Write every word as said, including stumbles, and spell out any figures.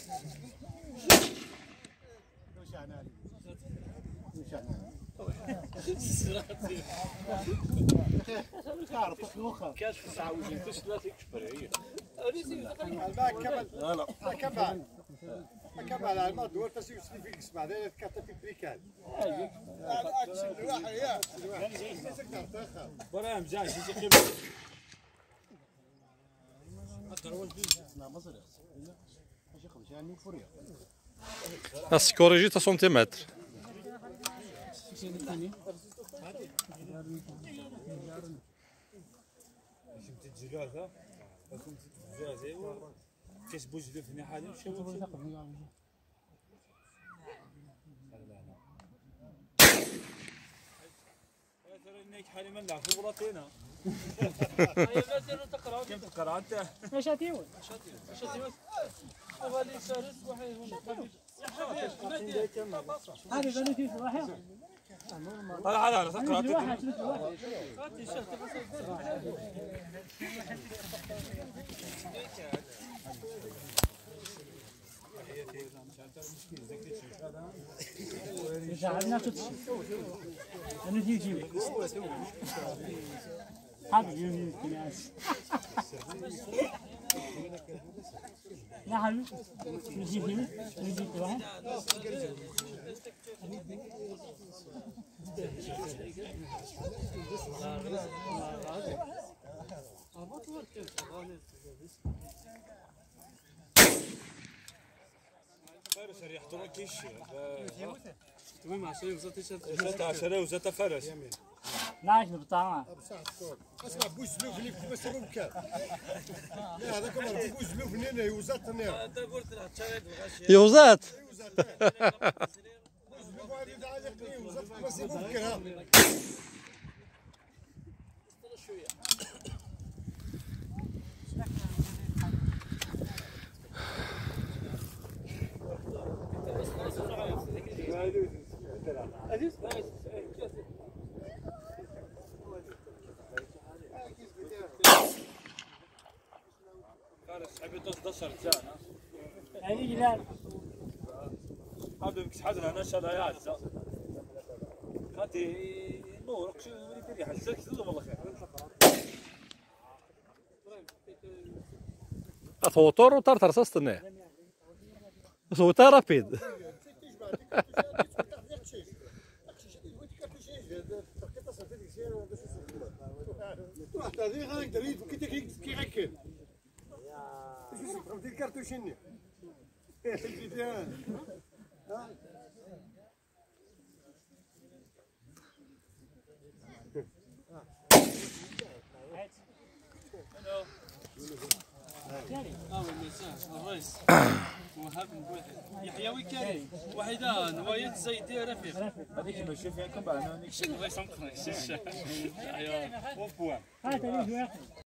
كاش في ساعة وجهين تش ثلاثة كبر هي. ما كمل. لا لا. ما كمل. ما كمل على الماء دور تسوي سني في الجسم هذا كاتب في بريكان. لا أكشن واحد يا. برام جاي شو قيمة؟ السكوريجي تا سنتيمتر. جلازة كنت جلازة كسبوا جلو هنا حاليا وشاو ترى انك حاليا ما نلعب في بلاطينا كيف تقرا انت؟ اش هاتيون؟ اش هاتيون؟ غادي سارس واحد هذا غادي في واحد طلع على تقرا جعلنا كل شيء انا تيجي هذا يجي الناس لا حبيبي نجي فيه نجي واحد فارس ريح تركيش تمام عشرة وزت زت عشرة وزت فارس ناش بطعمه اسمع بوش لوف اللي في مسرو كان. لا هذاك ما بوش لوف هنا يوزات النار. انت قلت له تشاهد الغش يوزات. يوزات. بوش لوف هذه دعاء يوزات مسرو كان. فارس حبيت تصدشر تاعنا هذه جلال هذا بكس حزر انا شاد يا عزة هاتي نورك شو يدري حزك زلوا والله خير اتوتر وترتر سستني صوتها رابيد هذه غادي دريد كي كي غيكل فهمتي الكارتوشيني الرئيس وهاب يحيى وكريم وحيدان ويد زيدي رفيق هذيك ماشي فيها كم بعد شنو غير سمكنا ايوا وبوا هذا واحد